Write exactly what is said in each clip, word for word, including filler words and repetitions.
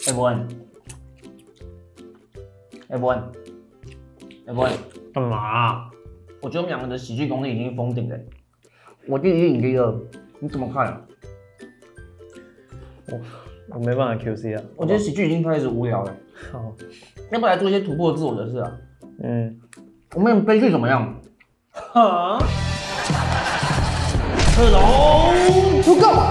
哎伯恩，哎伯恩，哎伯恩， 干嘛？ 我觉得我们两个的喜剧功力已经封顶了。我第一，你第二，你怎么看啊？ 我我没办法 Q C 啊。 我觉得喜剧已经开始无聊了。 好， 要不要来做一些突破自我的事啊？ 嗯， 我们悲剧怎么样？ 哈， 克隆出够。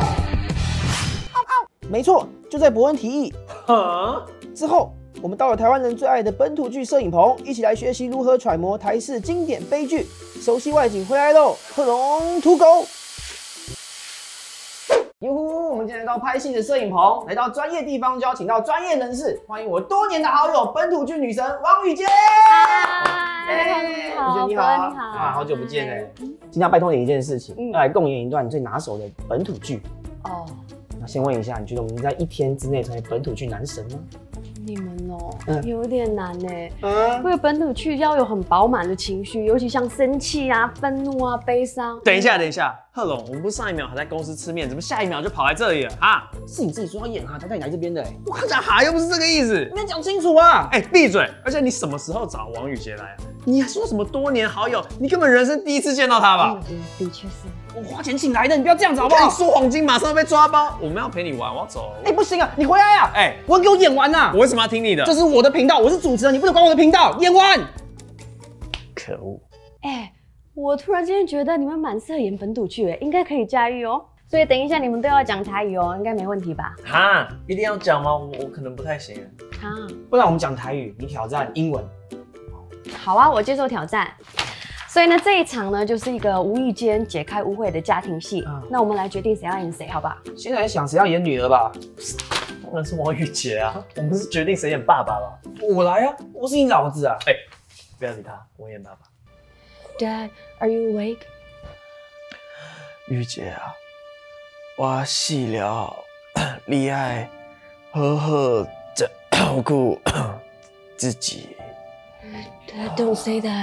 没错，就在伯恩提议哈， 之后，我们到了台湾人最爱的本土剧摄影棚，一起来学习如何揣摩台式经典悲剧。熟悉外景回来喽，克隆土狗。哟呼！我们今天来到拍戏的摄影棚，来到专业地方就要请到专业人士，欢迎我多年的好友本土剧女神王宇婕。 嗨， 宇好， 婕你好， 伯恩你好， 啊，好久不见哎。今天要拜托你一件事情， 嗯要来共演一段你最拿手的本土剧。 哦， 那先问一下，你觉得我们在一天之内成为本土剧男神吗？ 你们哦， 嗯有点难呢。 嗯， 为了本土剧要有很饱满的情绪，尤其像生气啊、愤怒啊、悲伤。 等一下，等一下，贺龙，我们不是上一秒还在公司吃面，怎么下一秒就跑来这里了啊？ 是你自己说要演哈，才带你来这边的哎。 我刚讲哈又不是这个意思。 你要讲清楚啊！ 哎，闭嘴！而且你什么时候找王宇婕来啊？你还说什么多年好友？你根本人生第一次见到他吧？ 嗯，的确是。 我花钱请来的，你不要这样子好不好？ 我看你说黄金马上被抓包，我们要陪你玩，我要走。 哎，不行啊，你回来啊！ 哎， 我要给我演完呐！ 我为什么要听你的？ 这是我的频道，我是主持人，你不能管我的频道。演完。 可恶！ 哎，我突然间觉得你们蛮适合演本土剧，哎，应该可以驾驭哦。所以等一下你们都要讲台语哦，应该没问题吧？ 哈，一定要讲吗？我我可能不太行。 啊， 不然我们讲台语，你挑战英文。 好啊，我接受挑战。所以呢，这一场呢，就是一个无意间解开误会的家庭戏。 嗯那我们来决定谁要演谁，好不好？ 现在想谁要演女儿吧？ 当然是王宇婕啊！我们是决定谁演爸爸吧？ 我来啊，我是你老子啊！ 哎，不要理他，我演爸爸。 Dad, are you awake? 玉姐啊，我死了，你要好好照顾自己。 Dad, don't say that.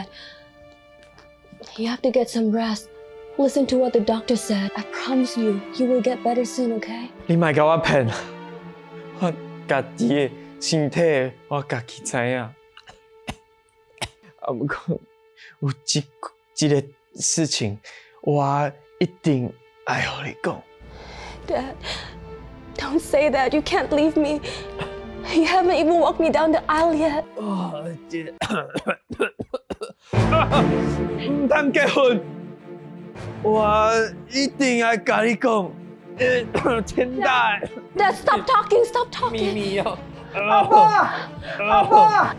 You have to get some rest. Listen to what the doctor said. I promise you, you will get better soon, okay? 你莫甲我骗，我家己的身体我家己知影。啊，不过有一一个事情，我一定爱和你讲。 Dad, don't say that. You can't leave me. You haven't even walked me down the aisle yet. 哦，这唔通结婚，我一定要甲你讲，呃，天大的 Dad, stop talking. Stop 秘 talking. 密哦。 阿爸，阿爸，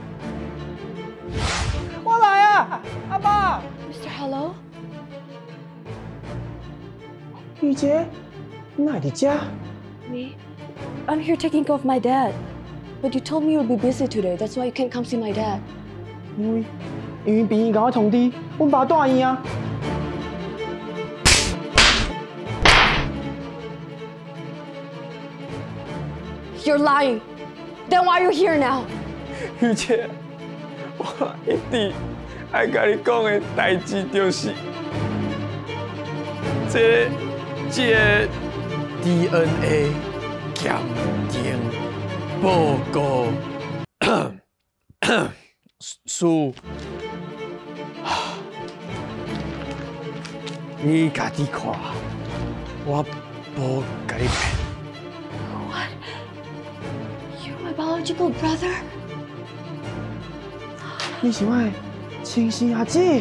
我来啊！阿爸， Mister Hello? 宇婕，你哪在家？ Me? I'm here taking care of my dad. But you told me you'll be busy today. That's why you can't come see my dad. 因为因为病院甲我通知，阮爸住院啊。 You're lying. Then why are you here now? 玉姐，我一定爱甲你讲的代志就是，这这 D N A 鉴定报告书，你家己看，我无甲你骗。 What? You're my biological brother? 你是我的亲生阿姊。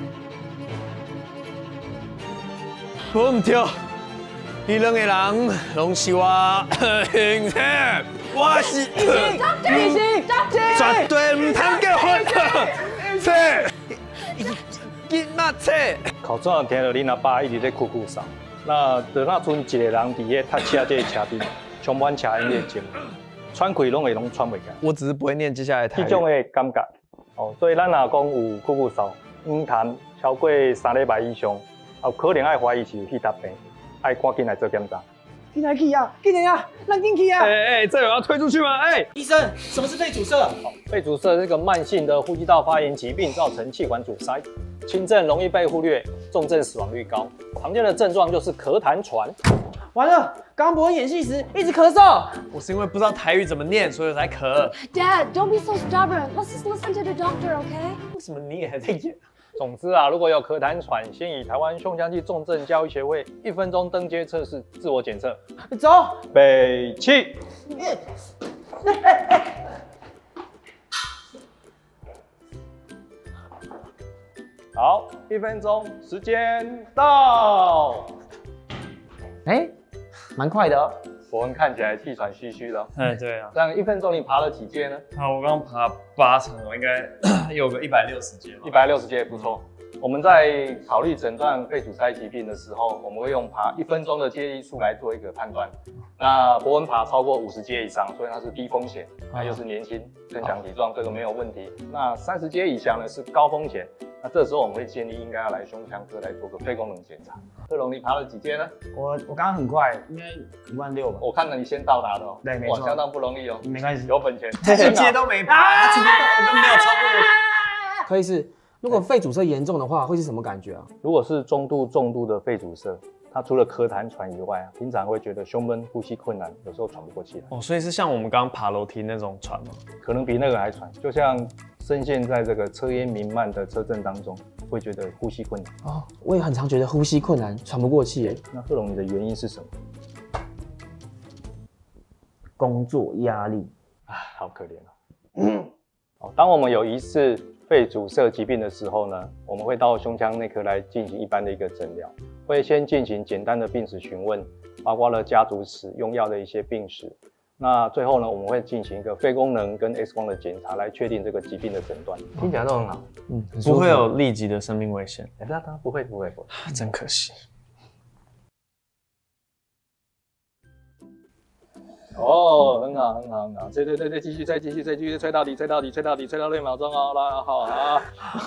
无唔对，伊两个人拢是我兄弟，我是雨欣， 绝对唔通结婚。切，今仔切。 考证听到恁阿爸一直在哭哭丧，那就那阵一个人伫迄读车这个车边，充满车烟的情，喘气拢会拢喘袂开。 我只是不会念接下来台语。 这种的感觉，哦，所以咱若讲有哭哭丧，唔谈超过三礼拜以上，有可能爱怀疑是有血达病，爱赶紧来做检查。 进来去啊！进来啊！咱进去啊！ 哎哎，这有要推出去吗？哎， 医生，什么是肺阻塞？ 肺阻塞是个慢性的呼吸道发炎疾病，造成气管阻塞，轻症容易被忽略，重症死亡率高。常见的症状就是咳痰喘。 完了，刚刚伯恩演戏时一直咳嗽。 我是因为不知道台语怎么念，所以我才咳。 Dad, don't be so stubborn. Let's just listen to the doctor, okay? 为什么你也还在演？ 总之啊，如果有咳痰喘，先以台湾胸腔暨重症教育协会一分钟登阶测试自我检测。 走。 北气。好，一分钟，时间到。 哎，蛮快的哦。 伯恩看起来气喘吁吁的、哦。 哎，对啊。 这样一分钟你爬了几阶呢？ 好，我刚爬八层，我应该有个一百六十阶吧。 一百六十阶也不错。我们在考虑诊断肺阻塞疾病的时候，我们会用爬一分钟的阶医数来做一个判断。那伯恩爬超过五十阶以上，所以他是低风险，他又是年轻，身强体壮，这个没有问题。那三十阶以下呢是高风险。那这时候我们会建议应该要来胸腔科来做个肺功能检查。贺龙，你爬了几阶呢？ 我我刚刚很快，应该一万六吧。 我看了你先到达的哦， 对，没错， 哇，相当不容易哦。 没关系， 有本钱， 这些阶都没爬，他今天都没有超过。 柯医师，如果肺阻塞严重的话，会是什么感觉啊？ 如果是中度、重度的肺阻塞，它除了咳痰喘以外啊，平常会觉得胸闷、呼吸困难，有时候喘不过气来。 哦，所以是像我们刚刚爬楼梯那种喘吗？ 可能比那个还喘，就像深陷在这个车烟弥漫的车阵当中，会觉得呼吸困难。 哦，我也很常觉得呼吸困难，喘不过气耶。 那贺龙，你的原因是什么？ 工作压力啊，好可怜啊。嗯，哦，当我们有疑似肺阻塞疾病的时候呢，我们会到胸腔内科来进行一般的一个诊疗，会先进行简单的病史询问，包括了家族史、用药的一些病史。那最后呢，我们会进行一个肺功能跟 X 光的检查，来确定这个疾病的诊断。听起来都很好， 嗯，很舒服不会有立即的生命危险。 哎，那他不会，不会，不会， 真可惜。 哦，很好，很好，很好，对对对对，继续，再继续，再继续，吹到底，吹到底，吹到底，吹到六秒钟哦，来，好啊。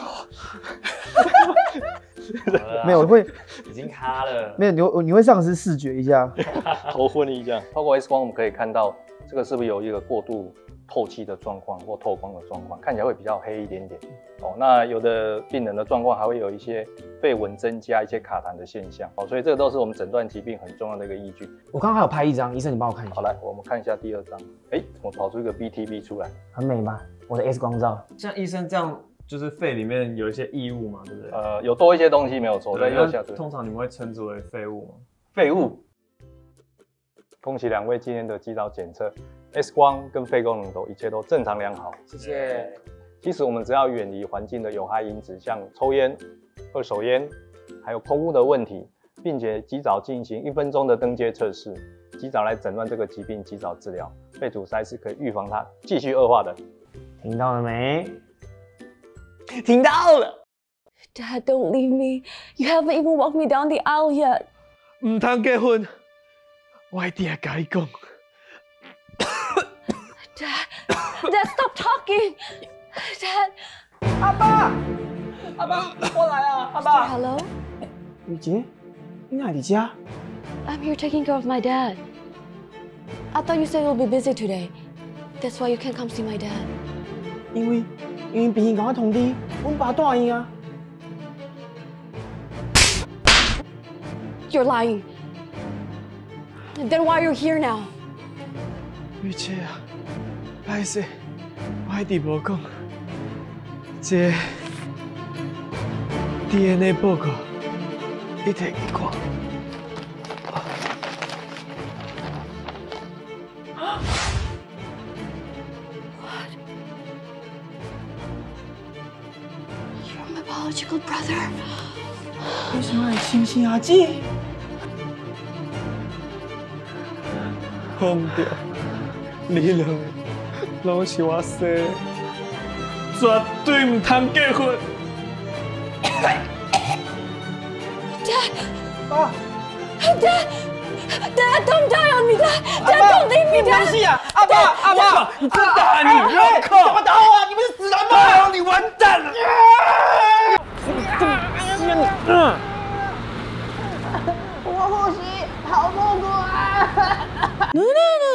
没有会已经卡了， 没有你会你会丧失视觉一下。 头昏一下。透过 X 光我们可以看到，这个是不是有一个过度透气的状况或透光的状况，看起来会比较黑一点点。哦，那有的病人的状况还会有一些肺纹增加、一些卡痰的现象。哦，所以这个都是我们诊断疾病很重要的一个依据。 我刚刚还有拍一张，医生你帮我看一下。 好，来我们看一下第二张。哎，怎么跑出一个 B T B 出来？ 很美吧？我的 X 光照。 像医生这样，就是肺里面有一些异物嘛，对不对？ 呃，有多一些东西没有错，在右下角。 通常你们会称之为废物吗？ 废物。恭喜两位今天的基早检测 ，X 光跟肺功能都一切都正常良好。 谢谢。 其实我们只要远离环境的有害因子，像抽烟、二手烟，还有空污的问题，并且及早进行一分钟的登阶测试，及早来诊断这个疾病，及早治疗，肺阻塞是可以预防它继续恶化的。 听到了没？ 听到了。 Dad, don't leave me. You haven't even walked me down the aisle yet. 唔通结婚，我一定要跟你讲。 Dad, Dad, stop talking. Dad. 阿爸，阿爸，我来啊，阿爸。 Hello? 雨杰，你哪里家？ I'm here taking care of my dad. I thought you said you'll be busy today. That's why you can't come see my dad. 因为因为病人赶快通知，我们爸大院啊。 You're lying. Then why are you here now? 雨姐啊，歹势，我一直无讲。这 D N A 报告，你摕去看。 You're my biological brother. 为什么会亲亲阿姐？ 放掉，你两个拢是我生的，绝对唔通结婚。 Dad! 爸， Dad! Dad, don't die on me, Dad! Dad, don't leave me, 没 Dad! 事啊，阿爸，阿爸， 你真打你， 不要靠！怎么打我啊？你们是死人吗？ 你完蛋了！ 我呼吸好痛苦啊！ No, no, no!